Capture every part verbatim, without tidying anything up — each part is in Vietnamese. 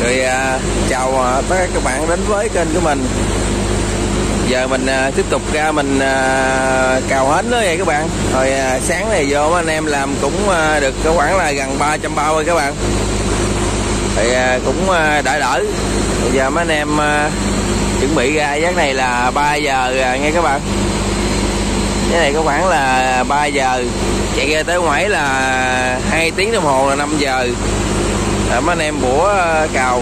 Rồi à, chào à, tất cả các bạn đến với kênh của mình. Giờ mình à, tiếp tục ra mình à, cào hến đó vậy các bạn. Rồi à, sáng này vô anh em làm cũng à, được có khoảng là gần ba trăm bao rồi các bạn. Thì à, cũng à, đỡ đỡ. Bây giờ mấy anh em à, chuẩn bị ra giấc này là ba giờ à, nghe các bạn. Cái này có khoảng là ba giờ, chạy ra tới ngoài là hai tiếng đồng hồ là năm giờ. Rồi mấy anh em bủa cào.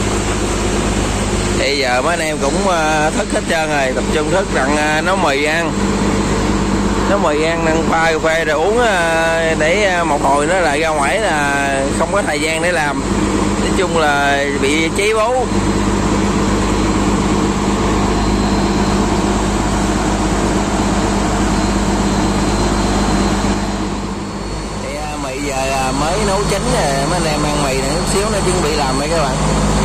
Bây giờ mấy anh em cũng thức hết trơn rồi, tập trung thức rằng nấu mì ăn. Nấu mì ăn, ăn pha cà phê rồi uống để một hồi nữa lại ra ngoài là không có thời gian để làm. Nói chung là bị cháy bố. Giờ mới nấu chín rồi, mấy anh em ăn mì này chút xíu nó chuẩn bị làm đây các bạn.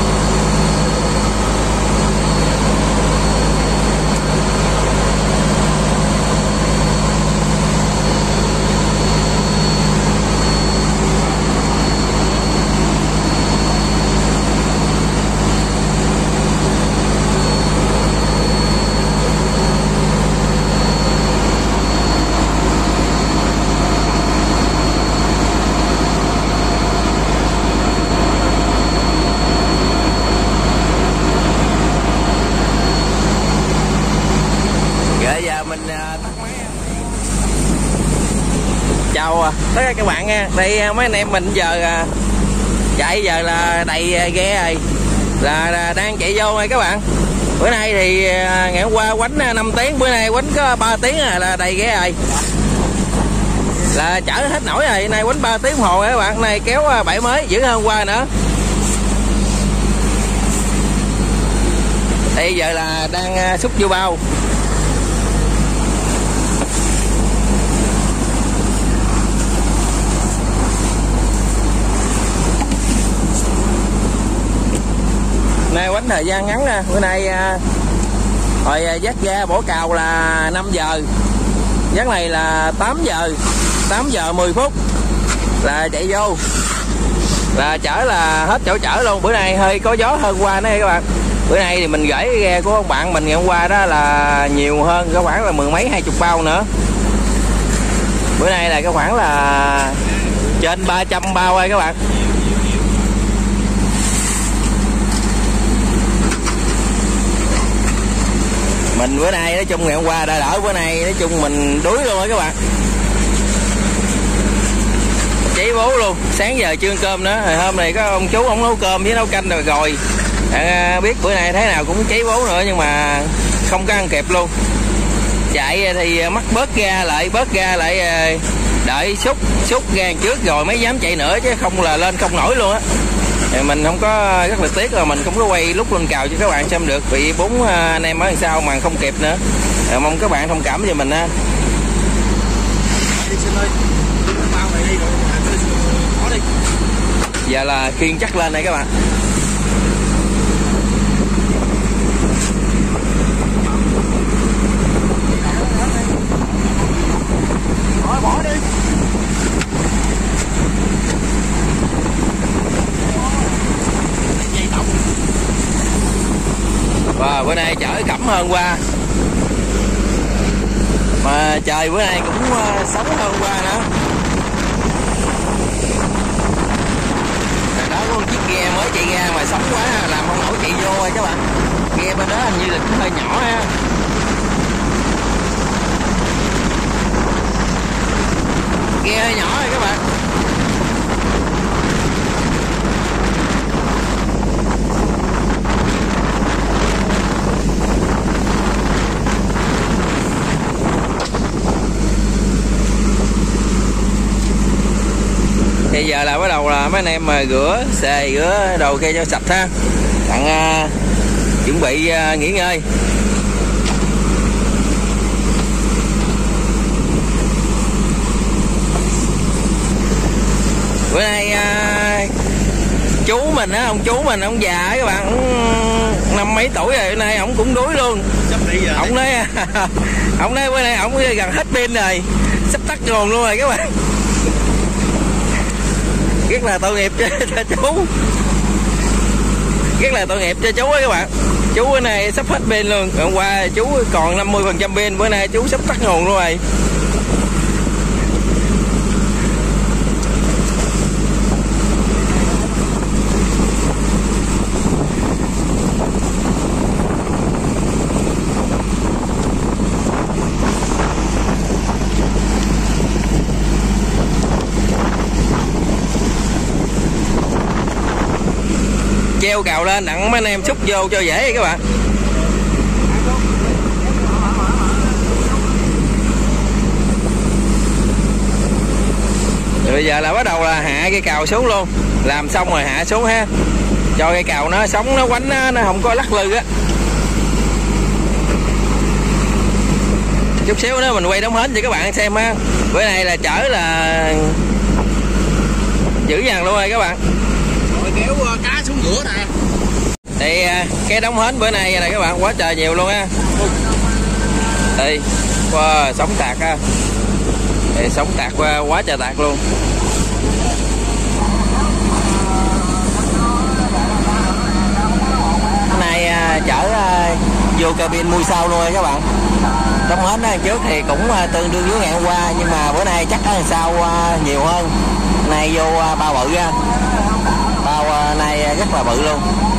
Chào tất cả các bạn nha. Đây mấy anh em mình giờ chạy giờ là đầy ghe rồi, là, là đang chạy vô rồi các bạn. Bữa nay thì ngày hôm qua quánh năm tiếng, bữa nay quánh có ba tiếng là, là đầy ghe rồi, là chở hết nổi rồi. Nay quánh ba tiếng đồng hồ rồi các bạn. Nay kéo bãi mới dữ hơn hôm qua nữa. Bây giờ là đang xúc vô bao. Nay quánh thời gian ngắn nè. Bữa nay à, hồi dắt ra bổ cào là năm giờ, dắt này là tám giờ, tám giờ mười phút là chạy vô, là chở là hết chỗ chở luôn. Bữa nay hơi có gió hơn qua nữa các bạn. Bữa nay thì mình gửi ghe của ông bạn mình ngày hôm qua đó là nhiều hơn, có khoảng là mười mấy hai chục bao nữa. Bữa nay là có khoảng là trên ba trăm bao rồi các bạn. Mình bữa nay nói chung ngày hôm qua đã đỡ, bữa nay nói chung mình đuối luôn á các bạn. Cháy bố luôn. Sáng giờ chưa ăn cơm nữa. Rồi hôm nay có ông chú ông nấu cơm với nấu canh rồi rồi. À, biết bữa nay thế nào cũng cháy bố nữa nhưng mà không có ăn kịp luôn. Chạy thì mắc bớt ga lại, bớt ga lại đợi xúc xúc ga trước rồi mới dám chạy nữa, chứ không là lên không nổi luôn á. Mình không có, rất là tiếc là mình không có quay lúc lên cào cho các bạn xem được, vì bốn anh em ở đằng sau mà không kịp nữa. À, mong các bạn thông cảm cho mình ha. Giờ là khiên chắc lên đây các bạn. Bỏ, bỏ đi. Và bữa nay chở cẩm hơn qua, mà trời bữa nay cũng uh, sống hơn qua nữa. Đó có một chiếc ghe mới chạy ra mà sống quá làm không nổi chạy vô rồi các bạn. Ghe bên đó hình như là cũng hơi nhỏ ha. Ghe hơi nhỏ rồi các bạn. Bây giờ là bắt đầu là mấy anh em mà rửa xề rửa đồ kia cho sạch ha, đặng uh, chuẩn bị uh, nghỉ ngơi. Bữa nay uh, chú mình á, ông chú mình ông già á các bạn, ông năm mấy tuổi rồi, bữa nay ông cũng đuối luôn. Ông nói ông nói bữa nay ông gần hết pin rồi, sắp tắt nguồn luôn rồi các bạn. Rất là tội nghiệp cho, cho chú. rất là tội nghiệp cho chú ấy các bạn. Chú bữa nay sắp hết pin luôn, hôm qua chú còn năm mươi phần trăm pin, bữa nay chú sắp tắt nguồn luôn rồi. Treo cào lên đặng mấy anh em xúc vô cho dễ các bạn. Rồi bây giờ là bắt đầu là hạ cái cào xuống luôn, làm xong rồi hạ xuống ha, cho cái cào nó sống, nó quánh, nó, nó không có lắc lư á. Chút xíu nữa mình quay đóng hến cho các bạn xem ha. Bữa nay là chở là dữ dằn luôn rồi các bạn. Rồi kéo cá xuống giữa nè. Thì cái đóng hến bữa nay này các bạn quá trời nhiều luôn ha. Đây, wow, sống tạc ha. Đây, sống tạc quá, quá trời tạc luôn. Hôm nay chở vô cabin mua sau luôn rồi các bạn. Đóng hến trước thì cũng tương đương với ngày hôm qua, nhưng mà bữa nay chắc là sau nhiều hơn. Nay vô bao bự ra, bao này rất là bự luôn.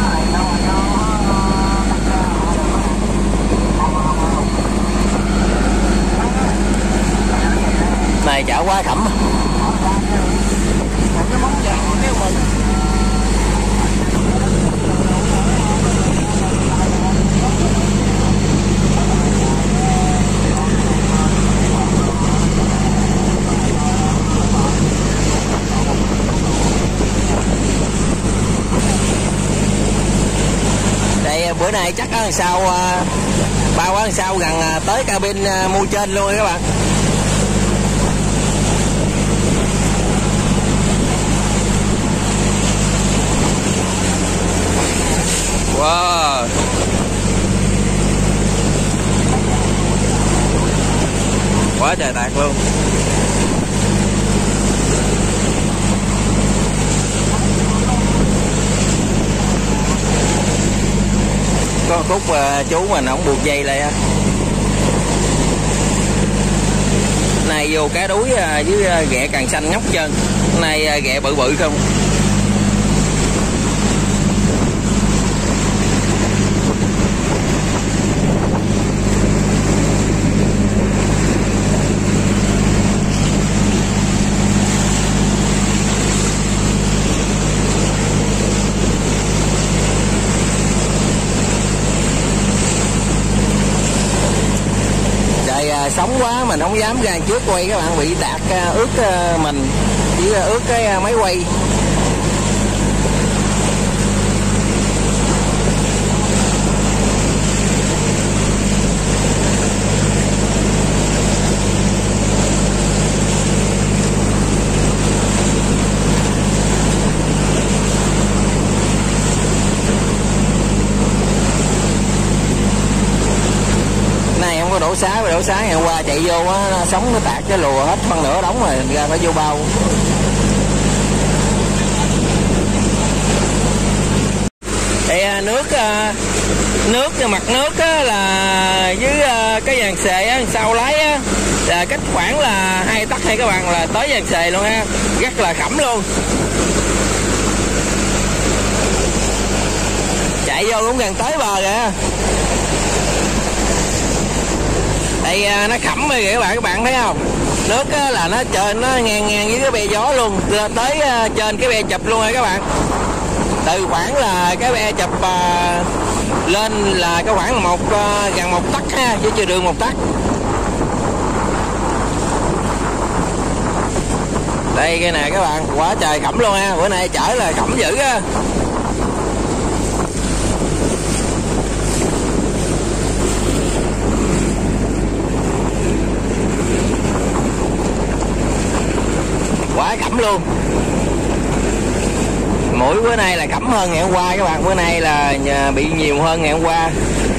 Này chở quá khẩm. Đây bữa nay chắc là sau bao quá sau gần tới cabin mua trên luôn các bạn. Wow. Quá trời tạc luôn. Có khúc uh, chú mà nó không buộc dây lại. Này vô cá đuối uh, với uh, ghẹ càng xanh ngóc trơn. Này uh, ghẹ bự bự không. Sống quá mình không dám ra trước quay các bạn, bị tạc ướt mình, chỉ ướt cái máy quay. Đổ xá và đổ xá ngày hôm qua chạy vô á, sống nó tạc cái lùa hết phân nửa đóng rồi ra phải vô bao. Thì nước nước mặt nước á, là dưới cái dàn xề á, sau lái á, là cách khoảng là hai tấc hay các bạn, là tới dàn xề luôn ha, rất là khẩm luôn. Chạy vô cũng gần tới bờ kìa. Đây nó khẩm rồi kìa các bạn, các bạn thấy không? Nước là nó trên, nó ngang ngang với cái bè gió luôn, lên tới trên cái bè chụp luôn rồi các bạn. Từ khoảng là cái bè chụp uh, lên là cái khoảng một uh, gần một tấc ha, chứ chưa được một tấc. Đây cái này các bạn, quá trời khẩm luôn ha, bữa nay chở là khẩm dữ á. Quá khẩm luôn. Mũi bữa nay là khẩm hơn ngày hôm qua các bạn, bữa nay là bị nhiều hơn ngày hôm qua.